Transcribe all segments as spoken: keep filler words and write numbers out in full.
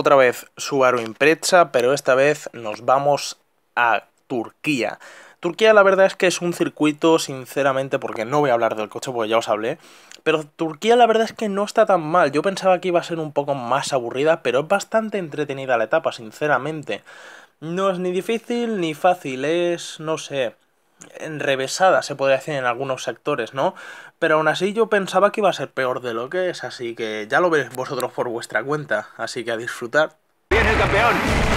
otra vez Subaru Impreza, pero esta vez nos vamos a Turquía. Turquía la verdad es que es un circuito, sinceramente, porque no voy a hablar del coche porque ya os hablé, pero Turquía la verdad es que no está tan mal. Yo pensaba que iba a ser un poco más aburrida, pero es bastante entretenida la etapa, sinceramente. No es ni difícil ni fácil, es, no sé, enrevesada se podría decir en algunos sectores, ¿no? Pero aún así yo pensaba que iba a ser peor de lo que es, así que ya lo veréis vosotros por vuestra cuenta, así que a disfrutar. ¡Viene el campeón!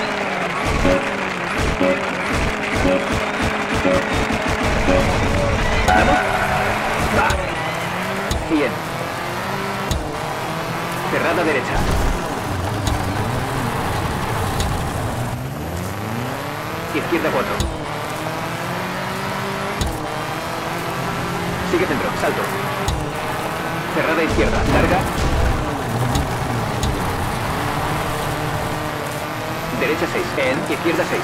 ¡Vamos! ¡Va! Bien. Cerrada derecha. Izquierda cuatro. Sigue centro, salto. Cerrada izquierda, larga. Derecha seis, en, izquierda seis.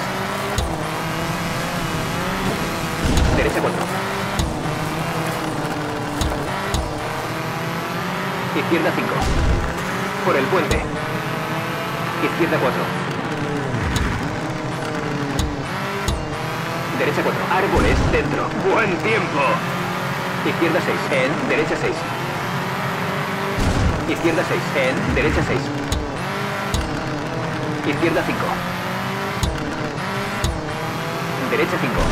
Derecha cuatro. Izquierda cinco. Por el puente. Izquierda cuatro. Derecha cuatro. Árboles dentro. Buen tiempo. Izquierda seis. En. Derecha seis. Izquierda seis. En. Derecha seis. Izquierda cinco. Derecha cinco.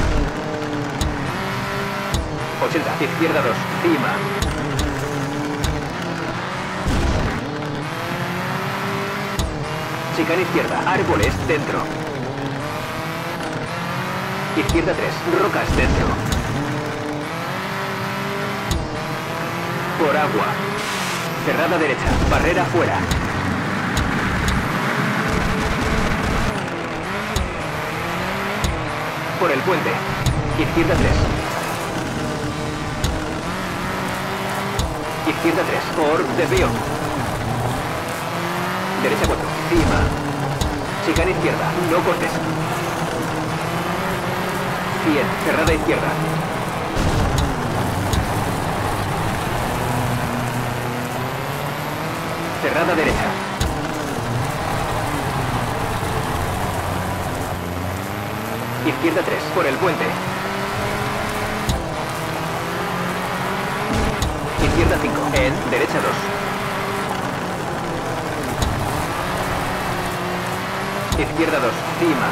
ochenta. Izquierda dos. Cima. Chicana izquierda. Árboles dentro. Izquierda tres. Rocas dentro. Por agua. Cerrada derecha. Barrera fuera. Por el puente. Izquierda tres. Izquierda tres. Por desvío. Derecha cuatro. Cima. Chicana izquierda. No cortes. cien. Cerrada izquierda. Cerrada derecha. Izquierda tres. Por el puente. Izquierda cinco. En. Derecha dos. Izquierda dos. Cima.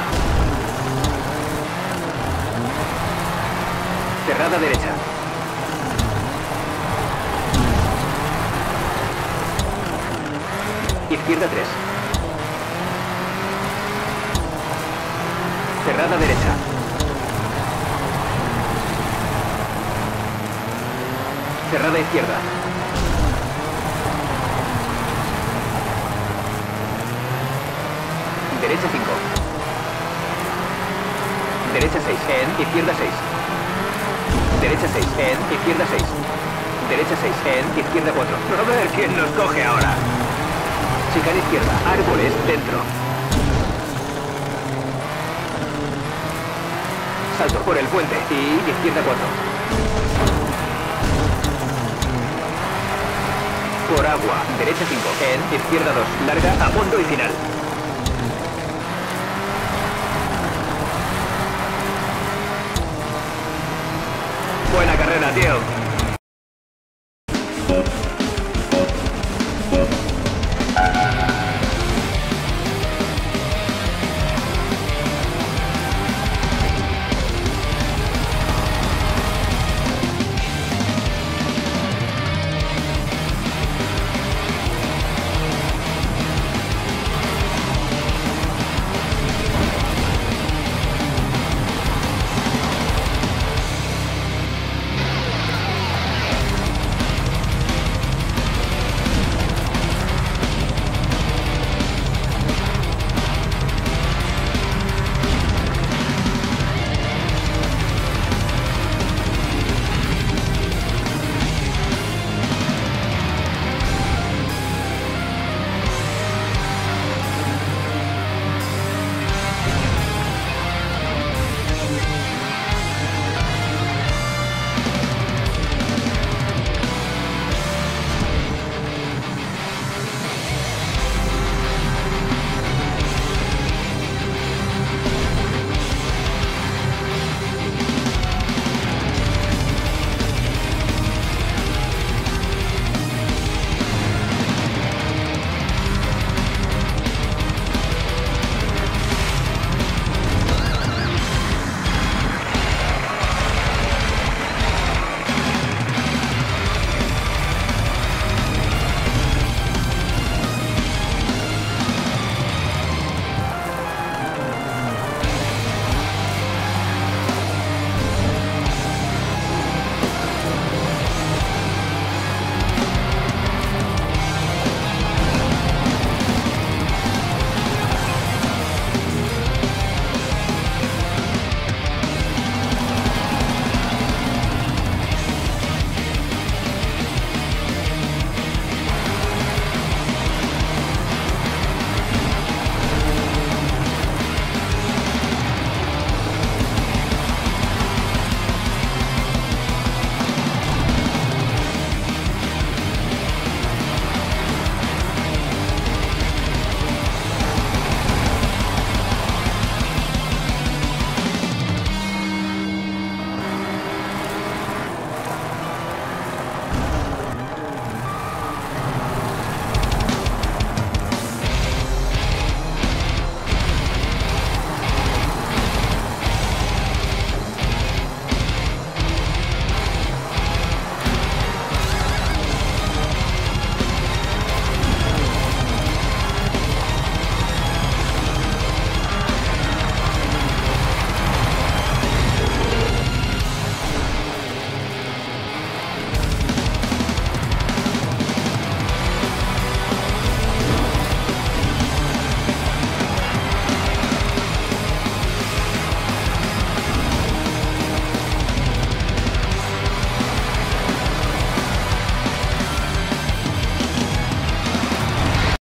Cerrada derecha. Izquierda tres. Cerrada derecha. Cerrada izquierda. Derecha cinco. Derecha seis. En. Izquierda seis. Derecha seis. En. Izquierda seis. Derecha seis. En. Izquierda cuatro. A ver quién nos coge ahora. Chicana izquierda. Árboles dentro. Salto por el puente. Y izquierda cuatro. Por agua. Derecha cinco. En. Izquierda dos. Larga a fondo y final. Buena carrera, tío.